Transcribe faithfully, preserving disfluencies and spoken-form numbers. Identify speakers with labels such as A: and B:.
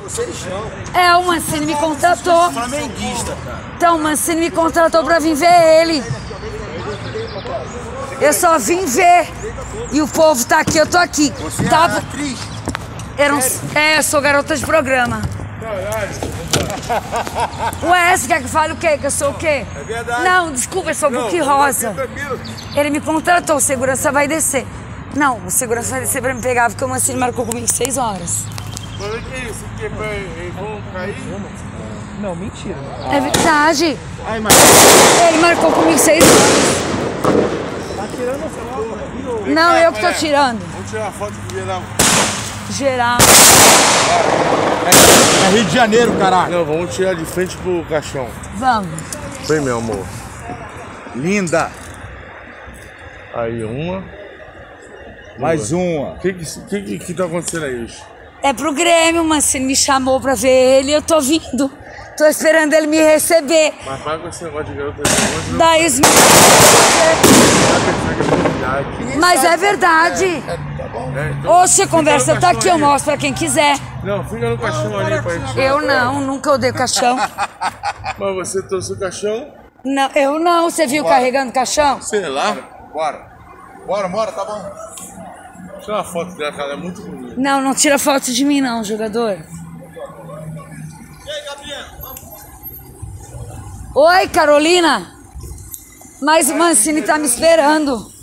A: Vocês não.
B: É, o Mancini me contratou.
A: Flamenguista, cara.
B: Então, o Mancini me contratou pra vir ver ele. Eu só vim ver. E o povo tá aqui, eu tô aqui.
A: Você
B: tá...
A: é atriz?
B: Eu não... É, eu sou garota de programa. Ué, você quer que eu fale o quê? Que eu sou o quê?
A: É verdade.
B: Não, desculpa, eu sou Book Rosa. Ele me contratou, o segurança vai descer. Não, o segurança vai descer pra me pegar, porque o Mancini marcou comigo seis horas.
C: Mas o que é isso? Que eles vão cair?
D: Não, mentira.
B: É verdade.
A: Ai, mas...
B: Ele marcou comigo seis horas.
D: Tá tirando o celular?
B: Não, eu que tô tirando.
C: Vamos tirar uma foto do geral.
B: Geral.
A: É Rio de Janeiro, caralho.
C: Não, vamos tirar de frente pro caixão.
B: Vamos.
C: Vem, meu amor.
A: Linda.
C: Aí, uma.
A: Mais uma.
C: O que que, que, que que tá acontecendo aí, Ixi?
B: É pro Grêmio, o Mancini me chamou pra ver ele e eu tô vindo. Tô esperando ele me receber.
C: Mas para com esse negócio de garota de negócio.
B: Daí os Mas é verdade.
C: É, então,
B: Oxe, a conversa tá aqui, eu mostro pra quem quiser.
C: não, fica no caixão ali pra gente.
B: Eu não, nunca odeio caixão.
C: Mas você trouxe o caixão?
B: Não, eu não. Você viu carregando caixão?
C: Sei lá.
A: Bora. Bora, bora, tá bom.
C: Tira uma foto dela, cara, é muito bonita.
B: Não, não tira foto de mim não, jogador.
A: E aí, Gabriel?
B: Oi, Carolina. Mas o Mancini tá me esperando.